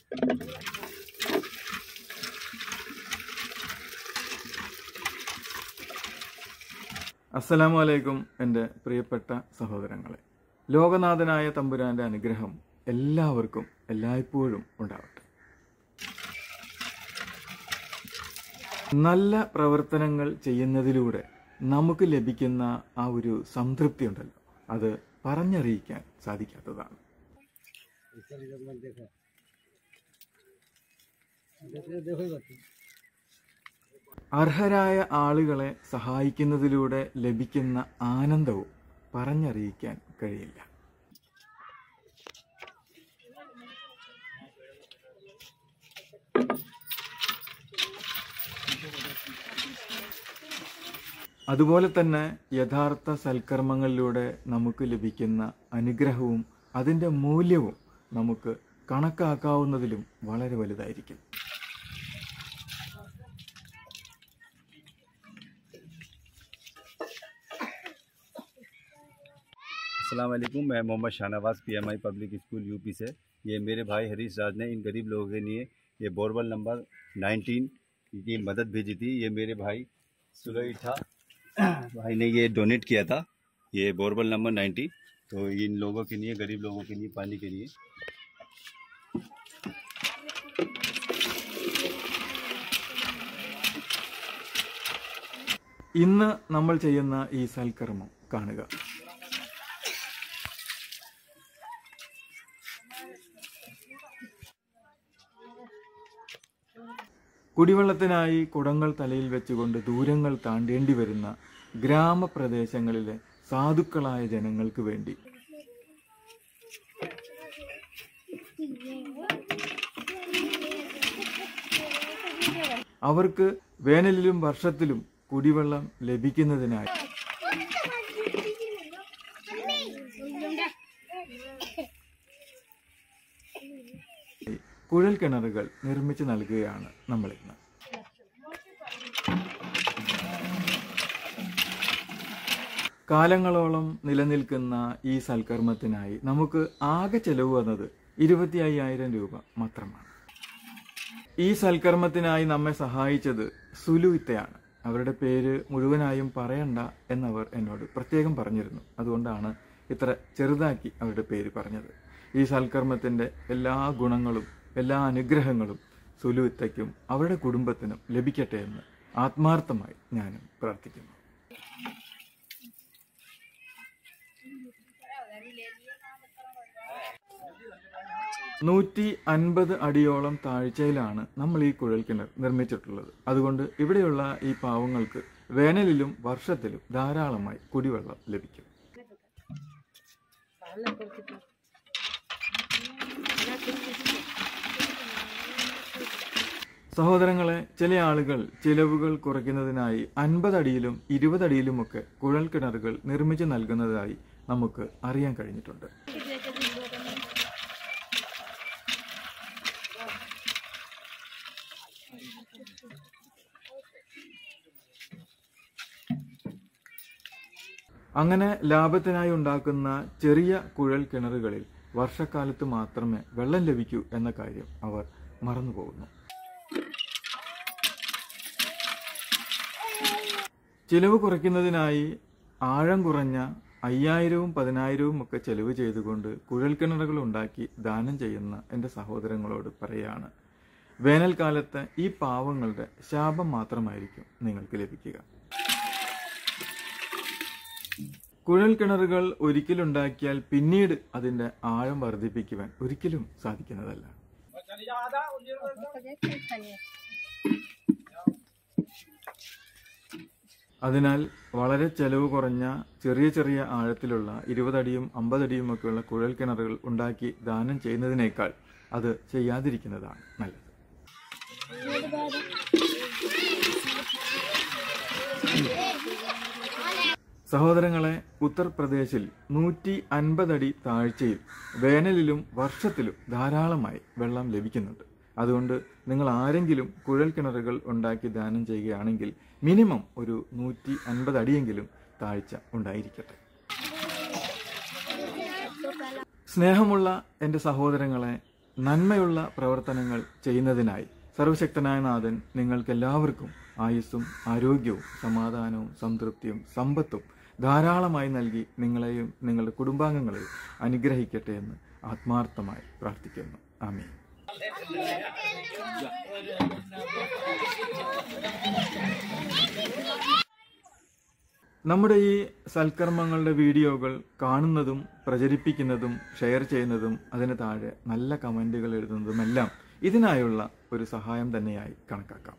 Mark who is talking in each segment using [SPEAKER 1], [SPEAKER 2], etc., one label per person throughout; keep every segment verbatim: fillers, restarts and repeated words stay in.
[SPEAKER 1] അസ്സലാമു അലൈക്കും എൻ്റെ പ്രിയപ്പെട്ട സഹോദരങ്ങളെ. ലോകനാഥനായ തമ്പുരാന്റെ അനുഗ്രഹം എല്ലാവർക്കും എല്ലായ്പ്പോഴും ഉണ്ടാവട്ടെ. നല്ല പ്രവർത്തനങ്ങൾ ചെയ്യുന്നതിലൂടെ നമുക്ക് ലഭിക്കുന്ന ആ ഒരു സംതൃപ്തി ഉണ്ടല്ലോ, അത് പറഞ്ഞറിയിക്കാൻ സാധിക്കാത്തതാണ്. അർഹരായ ആളുകളെ സഹായിക്കുന്നതിലൂടെ ലഭിക്കുന്ന ആനന്ദവും പറഞ്ഞറിയിക്കാൻ കഴിയില്ല. അതുപോലെ തന്നെ യഥാർത്ഥ സൽക്കർമ്മങ്ങളിലൂടെ നമുക്ക് ലഭിക്കുന്ന അനുഗ്രഹവും അതിൻ്റെ മൂല്യവും നമുക്ക് കണക്കാക്കാവുന്നതിലും വളരെ വലുതായിരിക്കും.
[SPEAKER 2] अस्सलाम वालेकुम, मैं Mohammad Shahnawaz PMI public school UP से। ये मेरे भाई हरीश राज ने इन गरीब लोगों के लिए ये बोरवेल नंबर नाइनटीन की मदद भेजी थी। ये मेरे भाई सुलैठा भाई ने ये डोनेट किया था, ये बोरवेल नंबर नाइनटी। तो इन लोगों के लिए, गरीब लोगों के लिए पानी के लिए
[SPEAKER 1] ഇന്ന് നമ്മൾ ചെയ്യുന്ന ഈ സൽക്കർമ്മം കാണുക. കുടിവെള്ളത്തിനായി കുടങ്ങൾ തലയിൽ വെച്ചുകൊണ്ട് ദൂരങ്ങൾ താണ്ടേണ്ടി വരുന്ന ഗ്രാമപ്രദേശങ്ങളിലെ സാധുക്കളായ ജനങ്ങൾക്ക് വേണ്ടി അവർക്ക് വേനലിലും വർഷത്തിലും കുടിവെള്ളം ലഭിക്കുന്നതിനായി കുഴൽ കിണറുകൾ നിർമ്മിച്ചു നൽകുകയാണ് നമ്മളിന്ന്. കാലങ്ങളോളം നിലനിൽക്കുന്ന ഈ സൽക്കർമ്മത്തിനായി നമുക്ക് ആകെ ചെലവ് വന്നത് ഇരുപത്തി അയ്യായിരം രൂപ മാത്രമാണ്. ഈ സൽക്കർമ്മത്തിനായി നമ്മെ സഹായിച്ചത് സുലു ഇത്തയാണ്. അവരുടെ പേര് മുഴുവനായും പറയണ്ട എന്നവർ എന്നോട് പ്രത്യേകം പറഞ്ഞിരുന്നു. അതുകൊണ്ടാണ് ഇത്ര ചെറുതാക്കി അവരുടെ പേര് പറഞ്ഞത്. ഈ സൽക്കർമ്മത്തിന്റെ എല്ലാ ഗുണങ്ങളും എല്ലാ അനുഗ്രഹങ്ങളും സുലു ഇത്തയ്ക്കും അവരുടെ കുടുംബത്തിനും ലഭിക്കട്ടെ എന്ന് ആത്മാർത്ഥമായി ഞാനും പ്രാർത്ഥിക്കുന്നു. നൂറ്റി അൻപത് അടിയോളം താഴ്ചയിലാണ് നമ്മൾ ഈ കുഴൽ കിണർ നിർമ്മിച്ചിട്ടുള്ളത്. അതുകൊണ്ട് ഇവിടെയുള്ള ഈ പാവങ്ങൾക്ക് വേനലിലും വർഷത്തിലും ധാരാളമായി കുടിവെള്ളം ലഭിക്കും. സഹോദരങ്ങളെ, ചില ആളുകൾ ചിലവുകൾ കുറയ്ക്കുന്നതിനായി അൻപതടിയിലും ഇരുപതടിയിലുമൊക്കെ കുഴൽ കിണറുകൾ നിർമ്മിച്ചു നൽകുന്നതായി നമുക്ക് അറിയാൻ കഴിഞ്ഞിട്ടുണ്ട്. അങ്ങനെ ലാഭത്തിനായി ഉണ്ടാക്കുന്ന ചെറിയ കുഴൽ കിണറുകളിൽ വർഷക്കാലത്ത് മാത്രമേ വെള്ളം ലഭിക്കൂ എന്ന കാര്യം അവർ മറന്നുപോകുന്നു. ചിലവ് കുറയ്ക്കുന്നതിനായി ആഴം കുറഞ്ഞ അയ്യായിരവും പതിനായിരവും ഒക്കെ ചെലവ് ചെയ്തുകൊണ്ട് കുഴൽ കിണറുകൾ ഉണ്ടാക്കി ദാനം ചെയ്യുന്ന എൻ്റെ സഹോദരങ്ങളോട് പറയാണ്, വേനൽക്കാലത്ത് ഈ പാവങ്ങളുടെ ശാപം മാത്രമായിരിക്കും നിങ്ങൾക്ക് ലഭിക്കുക. കുഴൽ കിണറുകൾ ഒരിക്കലുണ്ടാക്കിയാൽ പിന്നീട് അതിന്റെ ആഴം വർദ്ധിപ്പിക്കുവാൻ ഒരിക്കലും സാധിക്കുന്നതല്ല. അതിനാൽ വളരെ ചെലവ് കുറഞ്ഞ ചെറിയ ചെറിയ ആഴത്തിലുള്ള ഇരുപതടിയും അമ്പതടിയും ഒക്കെയുള്ള കുഴൽ കിണറുകൾ ഉണ്ടാക്കി ദാനം ചെയ്യുന്നതിനേക്കാൾ അത് ചെയ്യാതിരിക്കുന്നതാണ് നല്ലത്. സഹോദരങ്ങളെ, ഉത്തർപ്രദേശിൽ നൂറ്റി അൻപതടി താഴ്ചയിൽ വേനലിലും വർഷത്തിലും ധാരാളമായി വെള്ളം ലഭിക്കുന്നുണ്ട്. അതുകൊണ്ട് നിങ്ങൾ ആരെങ്കിലും കുഴൽ കിണറുകൾ ഉണ്ടാക്കി ദാനം ചെയ്യുകയാണെങ്കിൽ മിനിമം ഒരു നൂറ്റി അൻപത് അടിയെങ്കിലും താഴ്ച ഉണ്ടായിരിക്കട്ടെ. സ്നേഹമുള്ള എൻ്റെ സഹോദരങ്ങളെ, നന്മയുള്ള പ്രവർത്തനങ്ങൾ ചെയ്യുന്നതിനായി സർവശക്തനായ നാഥൻ നിങ്ങൾക്കെല്ലാവർക്കും ആയുസ്സും ആരോഗ്യവും സമാധാനവും സംതൃപ്തിയും സമ്പത്തും ധാരാളമായി നൽകി നിങ്ങളെയും നിങ്ങളുടെ കുടുംബാംഗങ്ങളെയും അനുഗ്രഹിക്കട്ടെ എന്ന് ആത്മാർത്ഥമായി പ്രാർത്ഥിക്കുന്നു. ആമീൻ. നമ്മുടെ ഈ സൽക്കർമ്മങ്ങളുടെ വീഡിയോകൾ കാണുന്നതും പ്രചരിപ്പിക്കുന്നതും ഷെയർ ചെയ്യുന്നതും അതിന് താഴെ നല്ല കമന്റുകൾ എഴുതുന്നതുമെല്ലാം ഇതിനായുള്ള ഒരു സഹായം തന്നെയായി കണക്കാക്കാം.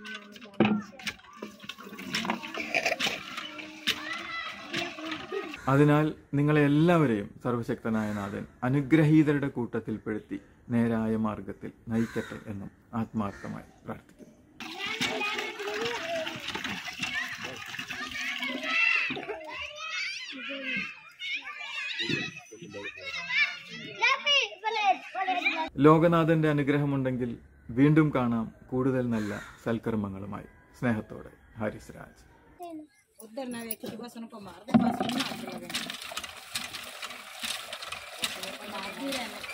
[SPEAKER 1] അതിനാൽ നിങ്ങളെ എല്ലാവരെയും സർവശക്തനായ നാഥൻ അനുഗ്രഹീതരുടെ കൂട്ടത്തിൽപ്പെടുത്തി നേരായ മാർഗത്തിൽ നയിക്കട്ടെ എന്നും ആത്മാർത്ഥമായി പ്രാർത്ഥിക്കുന്നു. ലോകനാഥന്റെ അനുഗ്രഹമുണ്ടെങ്കിൽ വീണ്ടും കാണാം കൂടുതൽ നല്ല സൽക്കർമ്മങ്ങളുമായി. സ്നേഹത്തോടെ ഹാരിസ് രാജ്.
[SPEAKER 3] उधर ना वे किसी बस उनको मार दे, बस उनको मार दे।